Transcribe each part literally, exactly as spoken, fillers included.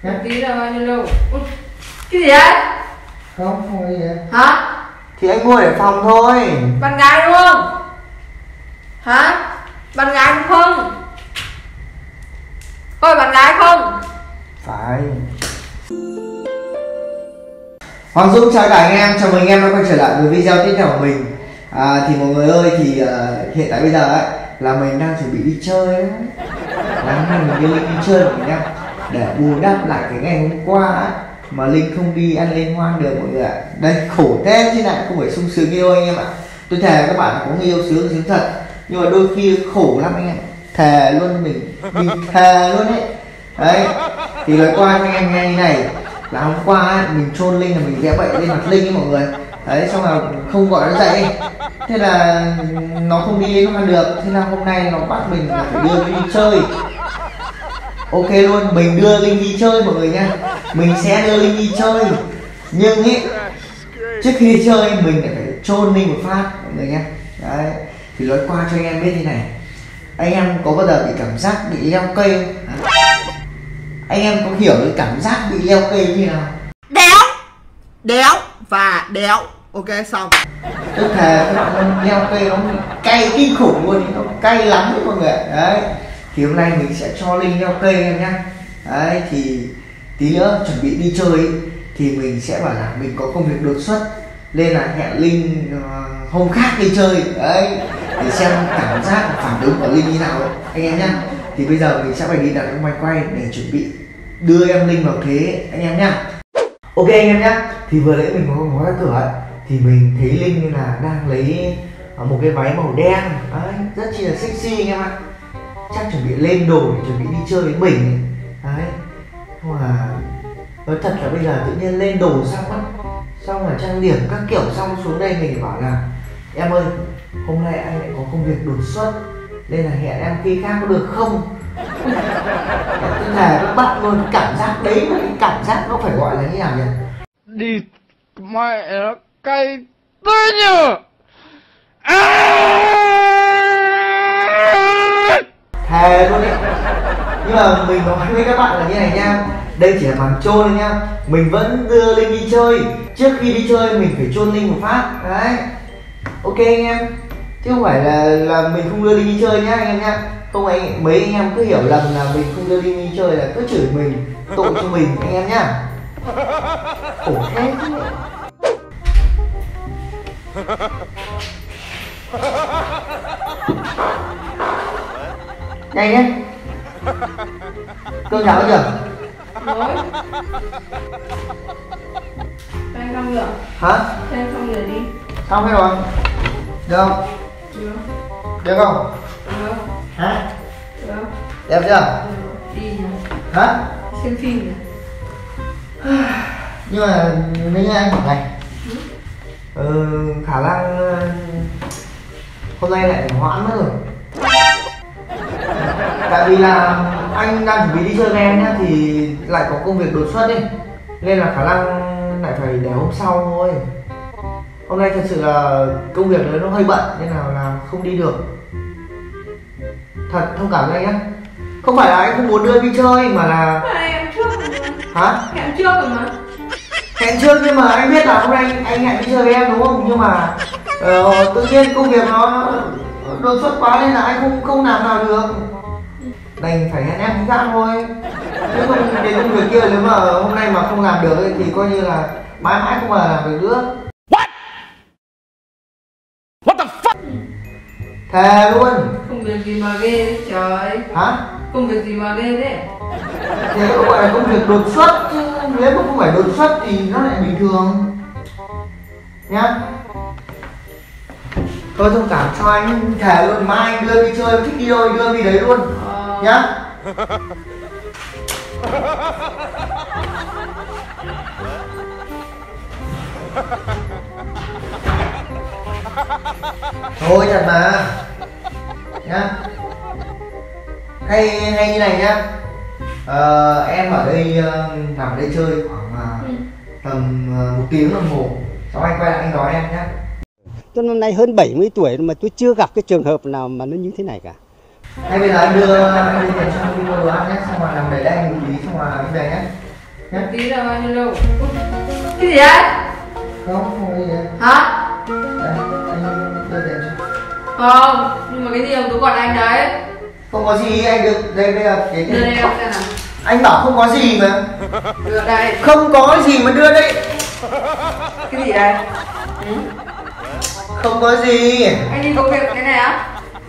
Nhá. Tí là bao nhiêu lâu? Cái gì đấy? Không, không có gì đấy. Hả? Thì anh mua để phòng thôi. Bạn gái đúng không? Hả? Bạn gái đúng không? Ôi bạn gái không? Phải. Hoàng Dũng chào cả anh em, chào mừng anh em đã quay trở lại với video tiếp theo của mình. à, Thì mọi người ơi, thì uh, hiện tại bây giờ ấy là mình đang chuẩn bị đi chơi đấy. Là mình đi, đi chơi mọi người nhá, để bù đắp lại cái ngày hôm qua ấy, mà Linh không đi ăn liên hoan được mọi người ạ. Đây khổ thế chứ lại không phải sung sướng yêu anh em ạ. Tôi thề các bạn có người yêu sướng sướng thật, nhưng mà đôi khi khổ lắm anh em. Thề luôn, mình mình thề luôn ấy. Đấy, thì nói qua cho anh em nghe như này là hôm qua ấy, mình chôn Linh là mình vẽ bậy lên mặt Linh ấy mọi người. Đấy, xong là không gọi nó dậy, thế là nó không đi liên hoan được, thế là hôm nay nó bắt mình là phải đưa Linh đi chơi. Ok luôn, mình đưa Linh đi chơi mọi người nha, mình sẽ đưa Linh đi chơi. Nhưng ấy, trước khi đi chơi mình lại phải chôn Linh một phát mọi người nha. Đấy, thì nói qua cho anh em biết như này, anh em có bao giờ bị cảm giác bị leo cây không? Anh em có hiểu cái cảm giác bị leo cây như nào? Đéo, đéo và đéo. Ok xong. Tôi thề các bạn ơi, leo cây nó cay kinh khủng luôn, nó cay lắm đấy mọi người. Đấy, thì hôm nay mình sẽ cho Linh leo cây em nhá. Đấy, thì tí nữa chuẩn bị đi chơi thì mình sẽ bảo là mình có công việc đột xuất nên là hẹn Linh uh, hôm khác đi chơi. Đấy, để xem cảm giác phản ứng của Linh như nào ấy, anh em nhá. Thì bây giờ mình sẽ phải đi đặt cái máy quay để chuẩn bị đưa em Linh vào thế anh em nhá. Ok anh em nhá, thì vừa nãy mình có ngó ra cửa ấy, thì mình thấy Linh như là đang lấy một cái váy màu đen. Đấy, rất chi là sexy anh em ạ. Chắc chuẩn bị lên đồ để chuẩn bị đi chơi với mình. Đấy, nhưng mà nói thật là bây giờ tự nhiên lên đồ xong á, xong là trang điểm các kiểu xong xuống đây mình bảo là em ơi, hôm nay anh lại có công việc đột xuất nên là hẹn em khi khác có được không? Tôi thề các bạn luôn, cảm giác đấy, cái cảm giác nó phải gọi là như nào nhỉ? Đi mẹ nó cay tươi nhờ. Thề luôn đấy. Nhưng mà mình nói với các bạn là như này nha, đây chỉ là màn trôi nha, mình vẫn đưa Linh đi chơi. Trước khi đi chơi mình phải chôn Linh một phát. Đấy, ok anh em, chứ không phải là là mình không đưa Linh đi chơi nhá anh em nhá. Không anh mấy anh em cứ hiểu lầm là mình không đưa Linh đi chơi là cứ chửi mình, tội cho mình anh em nhá. Khổ thế chứ. Nhanh nhé. Cơm cháo chưa? Rồi. Anh xong rồi. Hả? Anh xong rồi đi. Xong hết rồi. Được không? Được. Được không? Được. Hả? Được. Đẹp chưa? Đi nhỉ? Hả? Xem phim nhỉ? Nhưng mà nếu như anh bảo này, ừ, khả năng hôm nay lại phải hoãn mất rồi. Tại vì là anh đang chuẩn bị đi chơi với em nhá, thì lại có công việc đột xuất đi, nên là khả năng lại phải để hôm sau thôi. Hôm nay thật sự là công việc đấy nó hơi bận nên là, là không đi được. Thật thông cảm với anh nhá. Không phải là anh không muốn đưa đi chơi mà là Hẹn trước rồi mà. Hả? Hẹn trước rồi mà. Hẹn trước nhưng mà anh biết là hôm nay anh, anh hẹn đi chơi với em đúng không? Nhưng mà uh, tự nhiên công việc nó đột xuất quá nên là anh không không làm nào được. Đành phải hẹn em thứ khác thôi. Nếu không đến công việc kia, nếu mà hôm nay mà không làm được ấy, thì coi như là mãi mãi không bao giờ làm được nữa. What? What the fuck? Thề luôn. Công việc gì mà ghê đấy trời. Hả? Công việc gì mà ghê đấy. Thế có gọi là công việc đột xuất chứ nếu mà không phải đột xuất thì nó lại bình thường nhá. Tôi thông cảm cho anh, thề luôn, mai anh đưa đi chơi, thích đi đâu đưa đi đấy luôn. Ờ... nhá. Thôi thật mà nhá. Hay hay như này nhá. Ờ, em ở đây uh, nằm ở đây chơi khoảng uh, ừ. tầm uh, một tiếng đồng hồ, sau anh quay lại anh đón em nhé. Tôi năm nay hơn bảy mươi tuổi mà tôi chưa gặp cái trường hợp nào mà nó như thế này cả. Hay bây giờ anh đưa anh đưa tiền cho anh đi mua đồ ăn nhé, xong rồi làm để đây anh gửi lý xong rồi anh về nhé. Tí là bao nhiêu đâu? Cái gì đấy? Không, không có gì đấy. Hả? Đây, anh đưa tiền cho. Không, nhưng mà cái gì mà tôi còn anh đấy. Không có gì, anh được. Đây, đây là cái Đưa đây không xem nào. Anh bảo không có gì mà. Đưa đây. Không có gì mà đưa đây. Cái gì đây? Ừ? Không có gì. Anh đi có việc cái này á?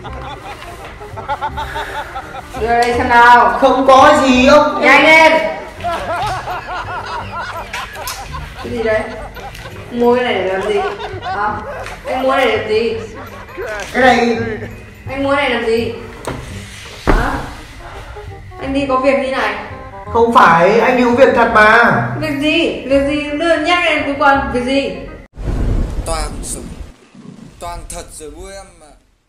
Đưa đây xem nào. Không có gì ông. Nhanh lên. Cái gì đấy? Mua cái này để làm gì? Hả? Anh mua cái này để làm gì? Cái này Anh mua cái này làm gì? Hả? Anh đi có việc như này. không phải, anh đi có việc thật mà. Việc gì? Việc gì? Đưa nhắc em tôi còn việc gì? Toàn sống toàn thật rồi vui em mà.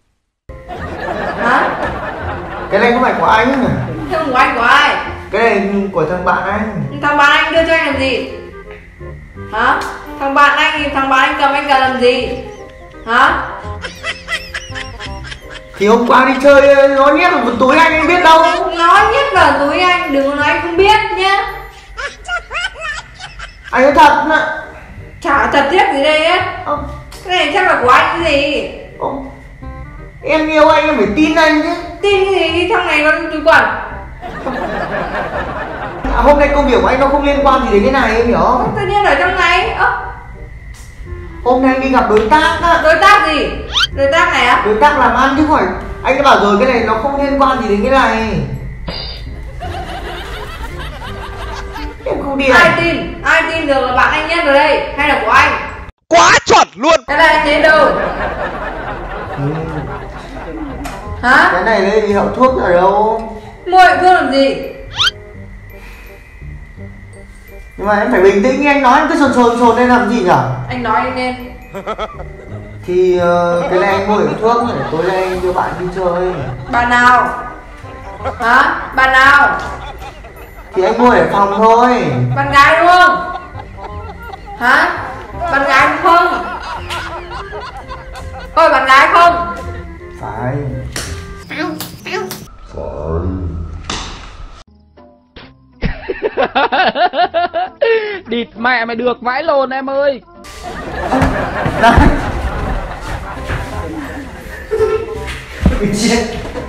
Hả? Cái này không phải của anh. Thế không của anh của ai? Cái này của thằng bạn anh. Thằng bạn anh đưa cho anh làm gì? Hả? Thằng bạn anh thì thằng bạn anh cầm anh cần làm gì? Hả? Thì hôm qua đi chơi nó nhét vào một túi anh, anh biết đâu. Nói nhất là túi anh, đừng có nói anh không biết nhá. Anh nói thật mà. Chả thật thiết gì đây á. Ông, Cái này chắc là của anh cái gì? ông, em yêu anh em phải tin anh chứ. Tin cái gì? Thằng này nó túi quần. À, hôm nay công việc của anh nó không liên quan gì đến cái này em hiểu không? Tự nhiên ở trong này. Ơ, Hôm nay anh đi gặp đối tác á. đối tác gì? Đối tác này á? Đối tác làm ăn chứ không phải. Anh đã bảo rồi cái này nó không liên quan gì đến cái này. Em không đi Ai à? tin? Ai tin được là bạn anh nhất ở đây hay là của anh? Quá chuẩn luôn. Cái này anh đến đâu? Ừ. Hả? Cái này đây thì hậu thuốc ở đâu? Mua hậu thuốc làm gì? Nhưng mà em phải bình tĩnh, anh nói em cứ sồn sồn sồn lên làm gì nhở? Anh nói đi lên. Thì uh, cái này anh mua hậu thuốc để tối nay anh đưa bạn đi chơi. Bạn nào? Hả? Bạn nào? Thì anh mua để phòng thôi. Bạn gái đúng không? Hả? Bạn gái đúng không? Ôi bạn gái không? Phải. Địt mẹ mày được vãi lồn em ơi. Này. Bị chết.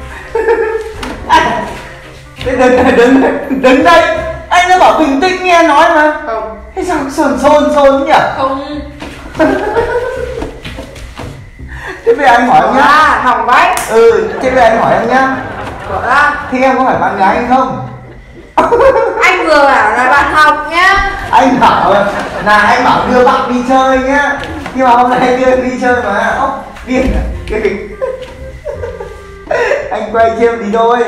Anh đứng đứng đứng đây. Anh đã bảo bình tĩnh nghe nói mà. Không. Thế sao sồn sồn sồn nhỉ? Không. Thế bây giờ anh hỏi em nhá. À, hỏng vãi. Ừ, thế bây giờ anh hỏi em nhá. Bỏ ra. Thế em có phải bạn gái anh không? Anh vừa bảo là bạn học nhá. Anh bảo là anh bảo đưa bạn đi chơi nhá. Nhưng mà hôm nay đưa đi chơi mà. Ốc, điên à? Cái gì? Anh quay chiêm tí thôi.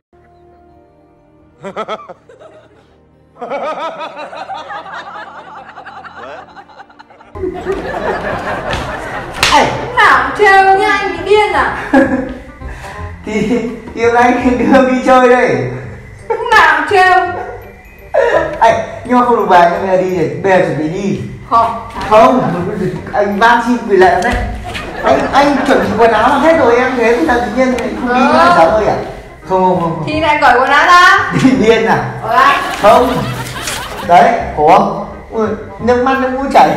Ê, Nào trêu nha, anh bị điên à? thì thì hôm nay anh đưa đi chơi đây. Nào trêu. Ê, nhưng mà không được về, nhưng bây giờ đi để bây giờ chuẩn bị đi. Không. Không, anh van xin quỳ lệ đấy. Anh anh chuẩn bị quần áo là hết rồi em thế thì là tự nhiên lại không đi nữa sao ơi à? Không không không. Thì lại cởi quần áo ra. Đi điên à? Ở lại. Không. Đấy, khổ không? Ui, nước mắt nước mũi chảy.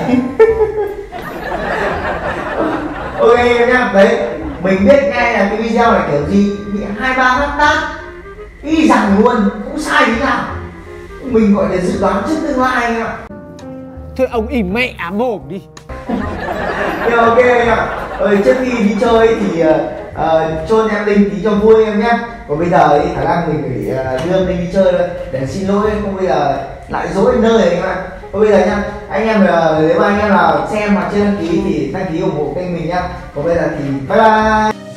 Ok em nhá, đấy, mình biết ngay là cái video này kiểu gì bị hai ba phát tác y rằng luôn, cũng sai thế nào. Mình gọi là dự đoán trước tương lai anh ạ. Thôi ông im mẹ mồm đi. Nhưng ok anh ạ. Rồi trước khi đi chơi thì uh, uh, chôn em Linh tí cho vui em nhé. Còn bây giờ thì khả năng mình phải uh, đưa em Linh đi chơi thôi để xin lỗi, không bây giờ lại dỗi nơi anh ạ. Thôi bây giờ nhá, anh em uh, nếu mà anh em nào xem hoặc chưa đăng ký thì đăng ký ủng hộ kênh mình nhá. Còn bây giờ thì bye bye.